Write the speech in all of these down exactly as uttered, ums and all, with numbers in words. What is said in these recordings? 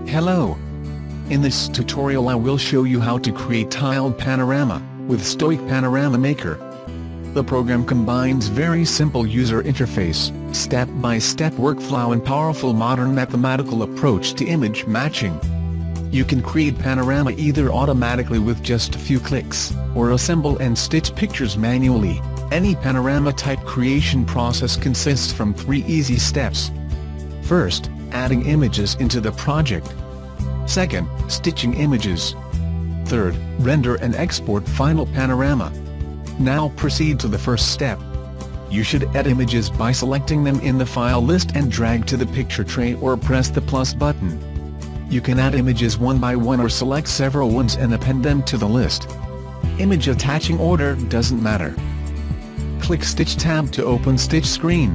Hello! In this tutorial I will show you how to create tiled panorama with STOIK PanoramaMaker. The program combines very simple user interface, step-by-step workflow and powerful modern mathematical approach to image matching. You can create panorama either automatically with just a few clicks, or assemble and stitch pictures manually. Any panorama type creation process consists from three easy steps. First, adding images into the project. Second, stitching images. Third, render and export final panorama. Now proceed to the first step. You should add images by selecting them in the file list and drag to the picture tray or press the plus button. You can add images one by one or select several ones and append them to the list. Image attaching order doesn't matter. Click Stitch tab to open Stitch screen.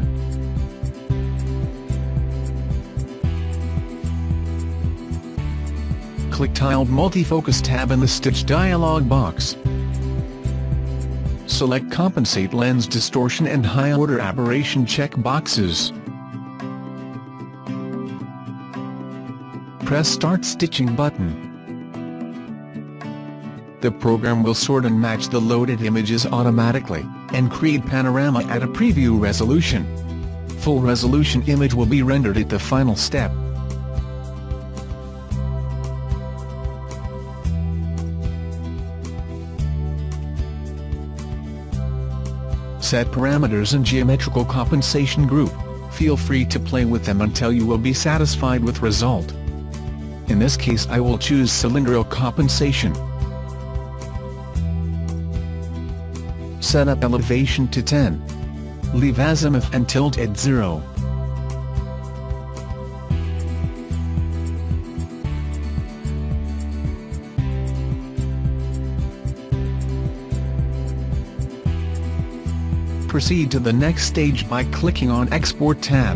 Click Tiled Multifocus tab in the Stitch dialog box. Select Compensate Lens Distortion and High Order Aberration check boxes. Press Start Stitching button. The program will sort and match the loaded images automatically, and create panorama at a preview resolution. Full resolution image will be rendered at the final step. Set parameters in geometrical compensation group. Feel free to play with them until you will be satisfied with result. In this case I will choose cylindrical compensation. Set up elevation to ten. Leave azimuth and tilt at zero. Proceed to the next stage by clicking on Export tab.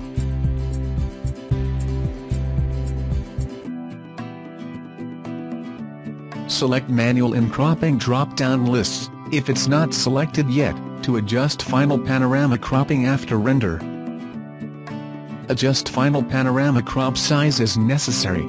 Select Manual in Cropping drop-down lists, if it's not selected yet, to adjust final panorama cropping after render. Adjust final panorama crop size as necessary.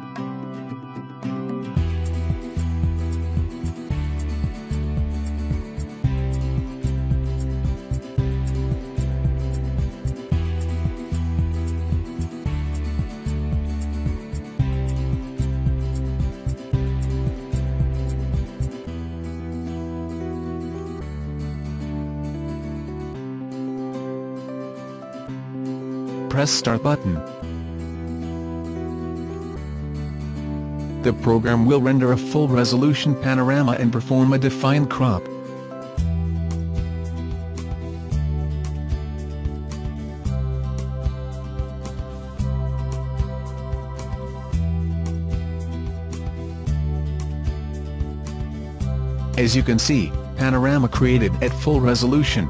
Press Start button. The program will render a full resolution panorama and perform a defined crop. As you can see, panorama created at full resolution.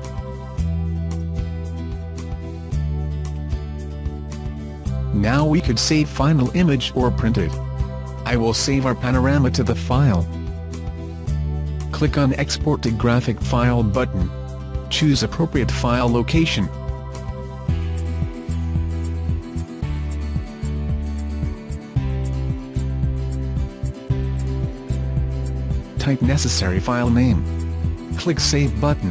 Now we could save final image or print it. I will save our panorama to the file. Click on Export to Graphic File button. Choose appropriate file location. Type necessary file name. Click Save button.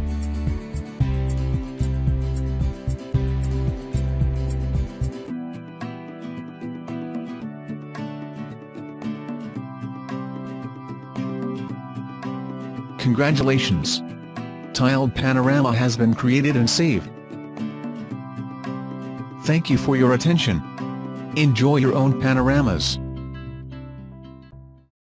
Congratulations! Tiled panorama has been created and saved. Thank you for your attention. Enjoy your own panoramas.